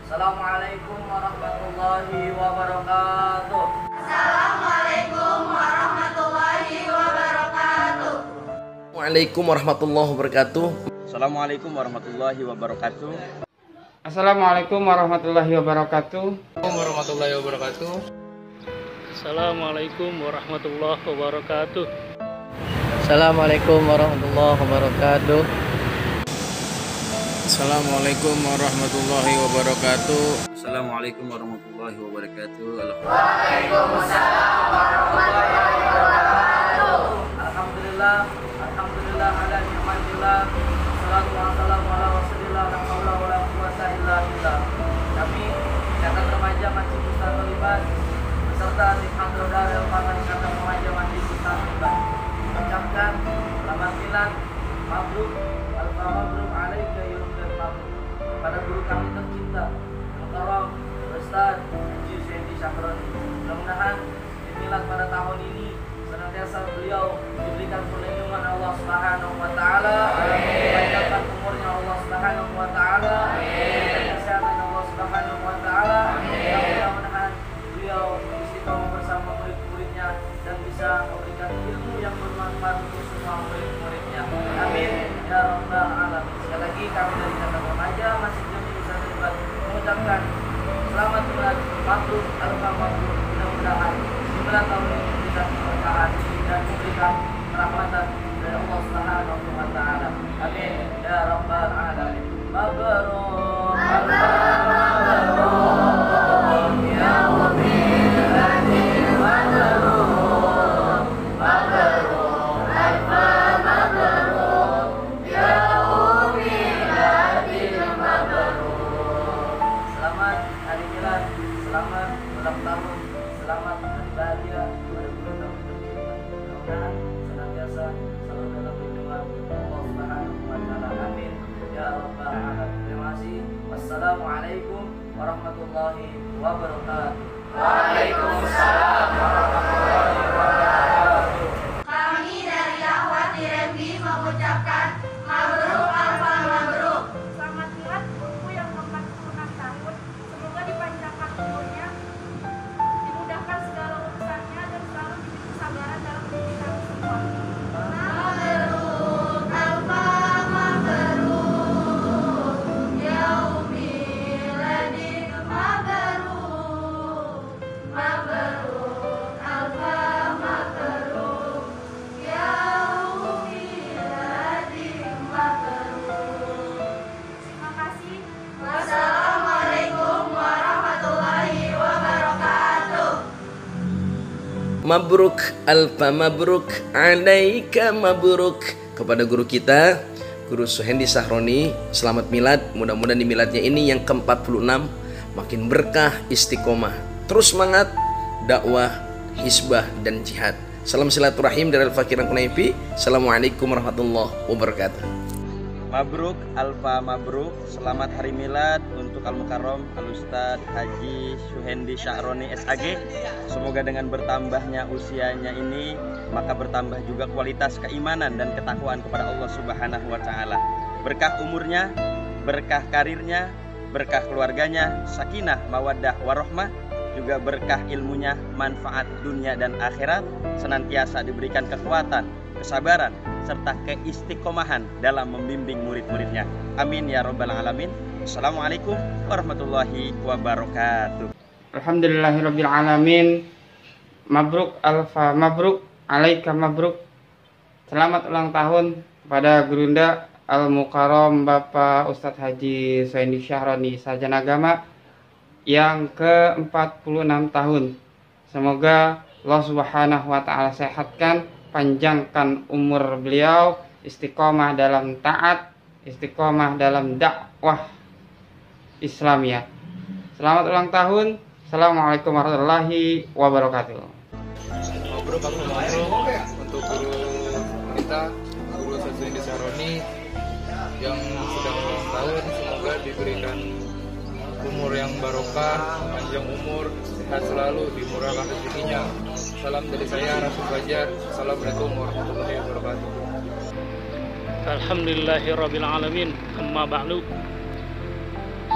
Assalamualaikum warahmatullahi wabarakatuh. Assalamualaikum warahmatullahi wabarakatuh. Waalaikumsalam warahmatullahi wabarakatuh. Assalamualaikum warahmatullahi wabarakatuh. Assalamualaikum warahmatullahi wabarakatuh. Warahmatullahi wabarakatuh. Assalamualaikum warahmatullahi wabarakatuh. Assalamualaikum warahmatullahi wabarakatuh. Assalamualaikum warahmatullahi wabarakatuh. Assalamualaikum warahmatullahi wabarakatuh. Waalaikumsalam warahmatullahi wabarakatuh. Alhamdulillah, alhamdulillah ala ni'matillah. Salatu wassalamu ala rasulillah, la haula wala quwwata illa billah. Kami Ikatan Remaja Masjid Bustani Liban beserta tim Hadrodar yang pangan Ikatan Remaja Masjid Bustani Liban mengucapkan selamat milad, mabruk, alfa mabruk alaika ya umdal mabruk kepada guru kami tercinta Mukarram Ustaz Haji Suhendi Syahroni. Mudah-mudahan di milad pada tahun ini senantiasa beliau diberikan perlindungan Allah Subhanahu wa taala, dipanjangkan umurnya Allah Subhanahu wa taala, diberikan kesehatan Allah Subhanahu wa taala. Mudah-mudahan beliau istiqomah bersama murid-muridnya dan bisa memberikan ilmu yang bermanfaat untuk semua murid-muridnya. Amin ya rabbal alamin. Sekali lagi kami dari Ikatan Remaja Masjid Jami Bustani Liban mengucapkan selamat milad, mabruk, alfa mabruk. Mudah-mudahan di bulan tahun ini memberikan keberkahan dan memberikan rahmatan dari Allah Subhanahu wa taala. Amin ya rabbal alamin. Mabruk, mabruk ya mu'min, mabruk, mabruk, alfa mabruk ya mu'min, mabruk. Selamat hari milad, selamat ulang tahun, selamat hari bahagia kepada guru kami tercinta. Mudah-mudahan senantiasa selalu dalam lindungan Allah Subhanahu wa taala. Amin ya rabbal alamin. Terima kasih. Wassalamualaikum warahmatullahi wabarakatuh. Waalaikumsalam warahmatullahi wabarakatuh. Kami dari Akhwati Rembi mengucapkan mabruk alfa mabruk. Selamat milad guru yang ke-46 tahun. Semoga dipanjangkan umurnya, dimudahkan segala urusannya, dan selalu diberi kesabaran dalam pendidikan semua. Mabruk alfa mabruk yaumil ladin mabruk. Mabruk alfa mabruk yaumil ladin mabruk. Terima kasih. Wassalamualaikum warahmatullahi wabarakatuh. Mabruk, alfa mabruk, alaika mabruk. Kepada guru kita, Guru Suhendi Syahroni, selamat milad. Mudah-mudahan di miladnya ini yang ke-46 makin berkah, istiqomah, terus semangat dakwah, hisbah dan jihad. Salam silaturahim dari Al-Fakir Kunaifi. Assalamualaikum warahmatullahi wabarakatuh. Mabruk, alfa mabruk. Selamat hari milad untuk Al-Mukarram Al-Ustaz Haji Suhendi Syahroni SAG. Semoga dengan bertambahnya usianya ini, maka bertambah juga kualitas keimanan dan ketakwaan kepada Allah Subhanahu wa taala. Berkah umurnya, berkah karirnya, berkah keluarganya, sakinah, mawaddah, warahmah, juga berkah ilmunya, manfaat dunia dan akhirat, senantiasa diberikan kekuatan, kesabaran, serta keistiqomahan dalam membimbing murid-muridnya. Amin ya rabbal alamin. Assalamualaikum warahmatullahi wabarakatuh. Alhamdulillahirabbil alamin. Mabruk alfa mabruk, alaika mabruk. Selamat ulang tahun kepada Gurunda Al-Mukarram Bapak Ustadz Haji Suhendi Syahroni, sarjana agama yang ke-46 tahun. Semoga Allah Subhanahu wa taala sehatkan, panjangkan umur beliau, istiqomah dalam taat, istiqomah dalam dakwah Islamiyah. Selamat ulang tahun. Assalamualaikum warahmatullahi wabarakatuh. Mabruk untuk guru kita, Guru Suhendi Syahroni yang sedang ulang tahun. Semoga diberikan umur yang barokah, panjang umur, sehat selalu, dimurahkan rezekinya. Salam dari saya Rasul Fajar. Assalamualaikum warahmatullahi wabarakatuh. Alhamdulillahirabbil alamin. Amma ba'du.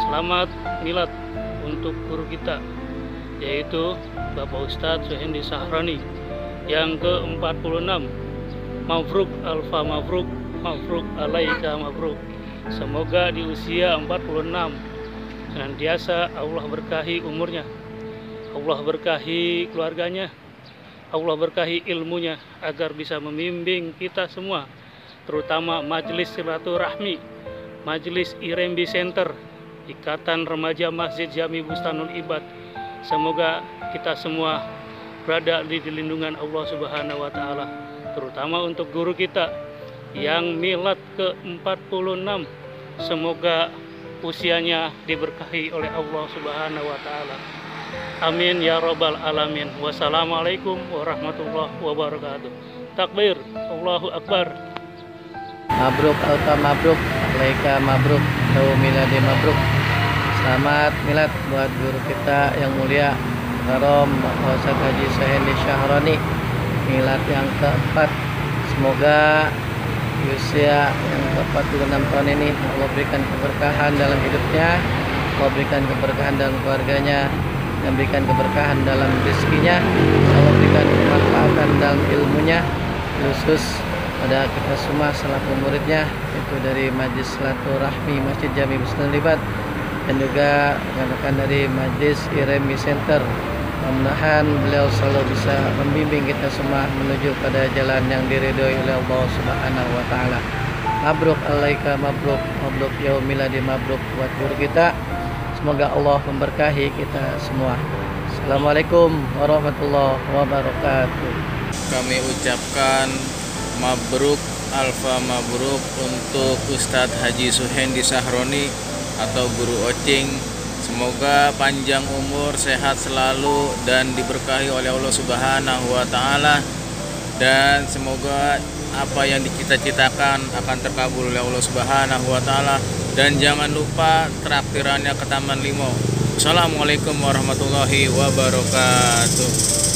selamat milad untuk guru kita, yaitu Bapak Ustadz Suhendi Syahroni yang ke-46. Mabruk alfa mabruk, mabruk alaika mabruk. Semoga di usia 46 senantiasa Allah berkahi umurnya, Allah berkahi keluarganya, Allah berkahi ilmunya agar bisa membimbing kita semua, terutama Majelis Silaturahmi, Majelis Irembi Center, Ikatan Remaja Masjid Jami Bustanul Ibad. Semoga kita semua berada di lindungan Allah Subhanahu wa taala, terutama untuk guru kita yang milad ke-46. Semoga usianya diberkahi oleh Allah Subhanahu wa taala. Amin ya rabbal alamin. Wassalamualaikum warahmatullahi wabarakatuh. Takbir, Allahu akbar. Mabruk alfa mabruk, alaika mabruk, tau miladi mabruk. Selamat milad buat guru kita yang mulia Karom Bapak Ustadz Haji Suhendi Syahroni, milad yang keempat. Semoga di usia yang ke-46 tahun ini Allah berikan keberkahan dalam hidupnya, Allah berikan keberkahan dalam keluarganya, dan berikan keberkahan dalam rezekinya, Allah berikan kemanfaatan dalam ilmunya, khusus pada kita semua selaku muridnya, itu dari Majelis Silaturahmi Masjid Jami Bustanul Ibad dan juga rekan-rekan dari Majelis Irembi Center. Mudah-mudahan beliau selalu bisa membimbing kita semua menuju pada jalan yang diridhoi oleh Allah Subhanahu wa taala. Mabruk alaika mabruk, mabruk yaumiladi mabruk buat guru kita. Semoga Allah memberkahi kita semua. Assalamualaikum warahmatullahi wabarakatuh. Kami ucapkan mabruk alfa mabruk untuk Ustadz Haji Suhendi Syahroni atau Guru Ocing. Semoga panjang umur, sehat selalu dan diberkahi oleh Allah Subhanahu wa taala, dan semoga apa yang dicita-citakan akan terkabul oleh Allah Subhanahu wa taala, dan jangan lupa traktirannya ke Taman Limo. Assalamualaikum warahmatullahi wabarakatuh.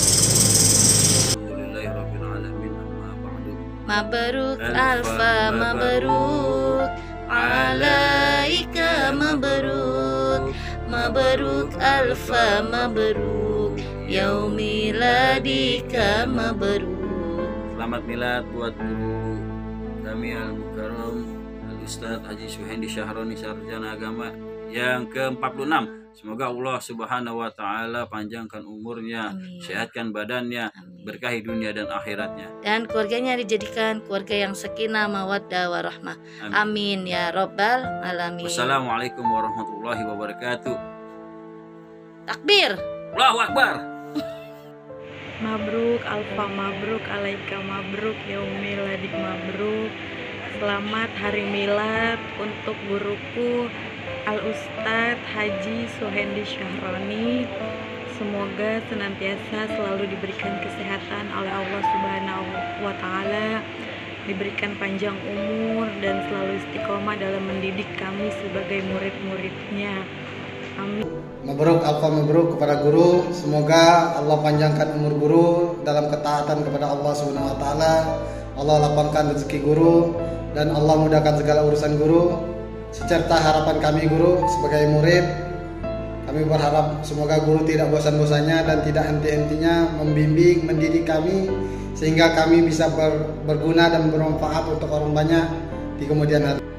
Mabruk alfa mabruk, alaika mabruk, mabruk alfa mabruk, yaumiladika mabruk. Selamat milad buat guru kami Al-Mukarram Al-Ustadz Haji Suhendi Syahroni, sarjana agama yang ke-46. Semoga Allah Subhanahu wa taala panjangkan umurnya, Amin. sehatkan badannya, Amin. berkahi dunia dan akhiratnya. Dan keluarganya dijadikan keluarga yang sakinah mawaddah warahmah. Amin. Amin ya rabbal alamin. Wassalamualaikum warahmatullahi wabarakatuh. Takbir. Allahu Akbar. Mabruk alfa mabruk, alaika mabruk, yaumiladik mabruk. Selamat hari milad untuk guruku Al-Ustadz Haji Suhendi Syahroni. Semoga senantiasa selalu diberikan kesehatan oleh Allah Subhanahu wa taala, diberikan panjang umur dan selalu istiqomah dalam mendidik kami sebagai murid-muridnya. Amin. Mabruk alfa mabruk kepada guru. Semoga Allah panjangkan umur guru dalam ketaatan kepada Allah Subhanahu wa taala. Allah lapangkan rezeki guru dan Allah mudahkan segala urusan guru. Secerta harapan kami guru sebagai murid, kami berharap semoga guru tidak bosan-bosannya dan tidak henti-hentinya membimbing, mendidik kami, sehingga kami bisa berguna dan bermanfaat untuk orang banyak di kemudian hari.